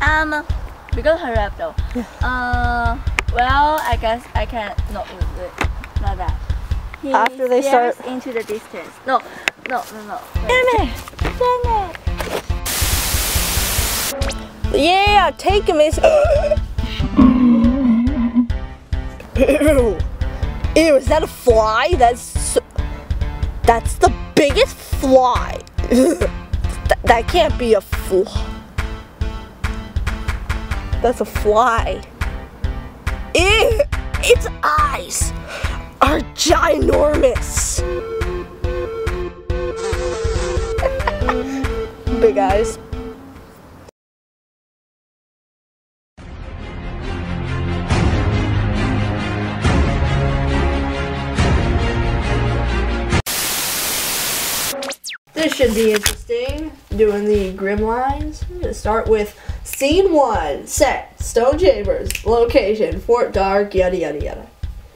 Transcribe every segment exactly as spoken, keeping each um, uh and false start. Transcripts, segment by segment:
Um, we gotta hurry up though. Uh, well, I guess I can not use it. Not that. He After they stares start into the distance. No, no, no, no. Damn it! Damn it! Yeah, take him. Is Ew. Ew, is that a fly? That's so, that's the biggest fly. That, that can't be a fly. That's a fly. Ew, its eyes are ginormous. Big eyes. This should be interesting, doing the Grim lines. I'm gonna start with scene one, set, Stone Chambers, location, Fort Dark, yada yada yada.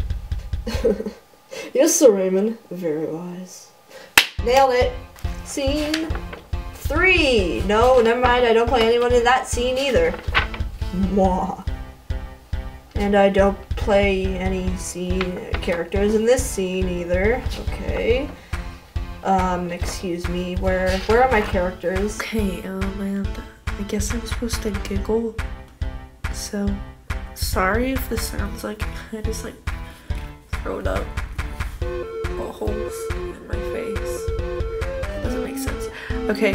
Yes, Sir Raymond, very wise. Nailed it. Scene three. No, never mind, I don't play anyone in that scene either. Mwah. And I don't play any scene characters in this scene either. Okay. Um, excuse me, where where are my characters? Okay, um, and I guess I'm supposed to giggle, so sorry if this sounds like I just like throwed up holes in my face. Doesn't make sense. Okay.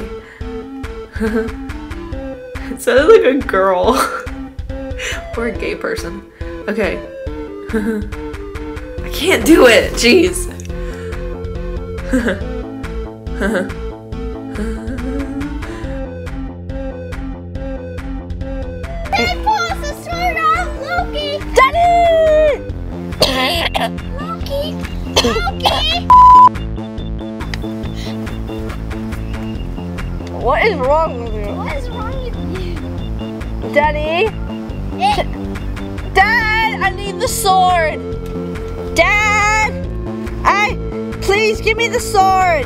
It sounded like a girl or a gay person. Okay. I can't do it, jeez. Daddy! Loki! Loki! What is wrong with you? What is wrong with you? Daddy? Eh. Dad, I need the sword! Dad! I... Please give me the sword!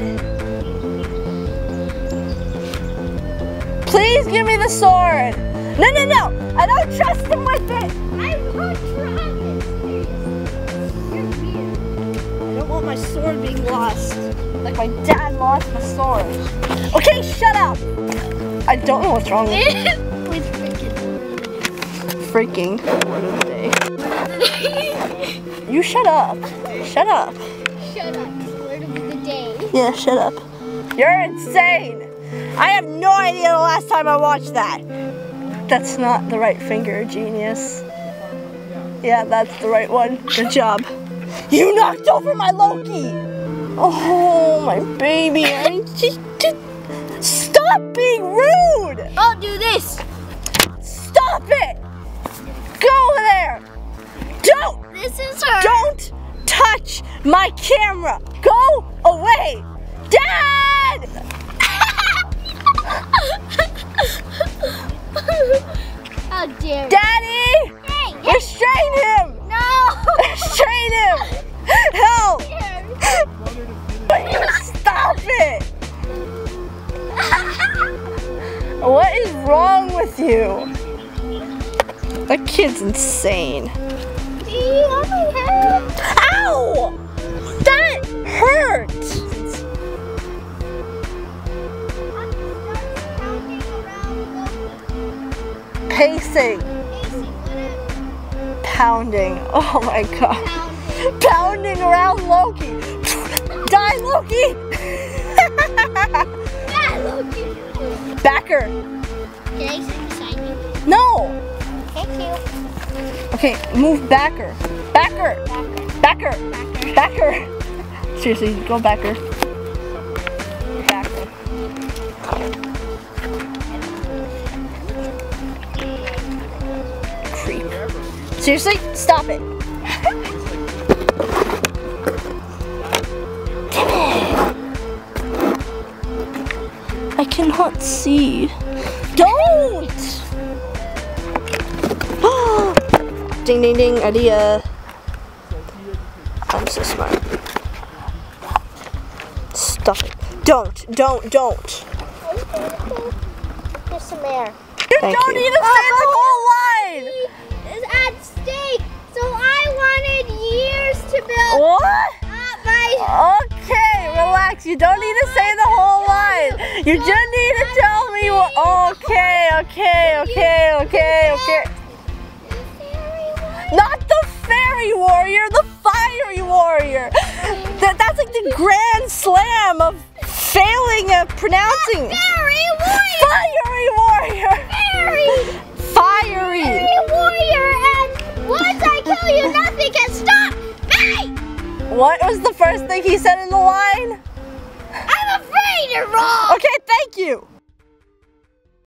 Please give me the sword! No, no, no! I don't trust him with it! I won't try this. You're weird. I don't want my sword being lost. Like my dad lost my sword. Okay, shut up! I don't know what's wrong with you. Please freaking. Freaking word of the day. You shut up. Shut up. Shut up. Word of the day. Yeah, shut up. You're insane! I have no idea the last time I watched that. That's not the right finger, genius. Yeah, that's the right one. Good job. You knocked over my Loki! Oh, my baby. I just, just stop being rude! I'll do this. Stop it! Go over there! Don't! This is her. Don't touch my camera! Go away! Dad! How dare you? Daddy! Hey, Restrain him! no! Restrain him! Help! Stop it! What is wrong with you? That kid's insane. See, on my head. Ow! That hurt! Pacing. Pounding. Oh my god. Pounding around Loki. Die, Loki! Yeah, Loki. Backer. Can I sit beside you? No! Thank you. Okay, move backer. Backer. Backer. Backer. Seriously, go backer. Backer. Creep. Seriously, stop it. I cannot see. Don't! Ding ding ding, idea. I'm so smart. Stop it. Don't, don't, don't. Here's some air. You Thank don't you. need to say You don't need to say the whole line. You just need to tell me what. Okay, okay, okay, okay, okay. Not the fairy warrior, the fiery warrior. That, that's like the grand slam of failing at pronouncing. Fairy warrior! Fiery warrior. Fairy! Fiery. Fairy warrior! And once I kill you, nothing can stop me! What was the first thing he said in the line? I'm afraid you're wrong! Okay, thank you.